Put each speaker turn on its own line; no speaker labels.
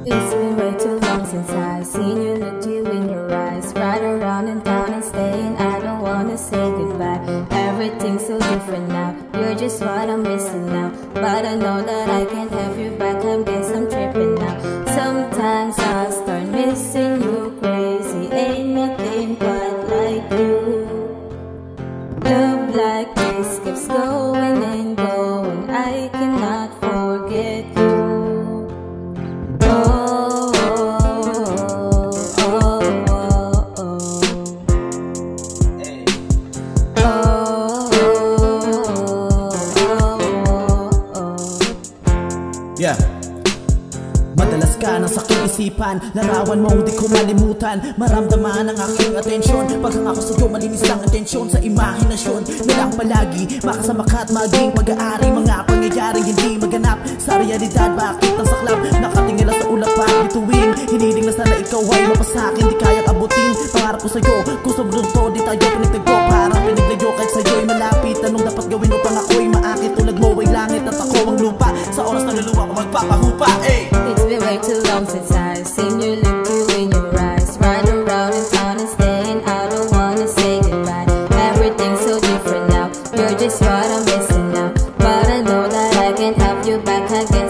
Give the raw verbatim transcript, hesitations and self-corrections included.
It's been way too long since I seen you, looked you in your eyes. Ride around in town and staying, I don't wanna say goodbye. Everything's so different now, you're just what I'm missing now. But I know that I can't have you back, I guess I'm tripping now. Sometimes I start missing you, crazy, ain't nothing quite like you. Love like this keeps going and going, I cannot forget you.
Yeah. Madalas ka ng sakit isipan, larawan mong di ko malimutan. Maramdaman ang aking atensyon, pagkang ako sa'yo malinis ang atensyon. Sa imahinasyon na lang palagi makasama ka at maging pag-aari. Mga pangyayaring hindi maganap sa realidad. Bakit ang saklap nakatingala sa ulapan bituin? Hiniling na sana ikaw ay mapasakin, di kayang abutin. Pangarap ko sa'yo, kung sobrang to di tayo pinagtagpo. Parang pinaglayo kahit sa'yo'y malapit. Anong dapat gawin upang ako'y maakit? Tulad mo ay langit at ako ang lupa. Sa oras na luluwa ko magpapahupa. Hey!
It's been way too long since I've seen you, look you in your eyes. Ride around in town and staying, I don't wanna say goodbye. Everything's so different now, you're just what I'm missing now. But I know that I can't have you back again.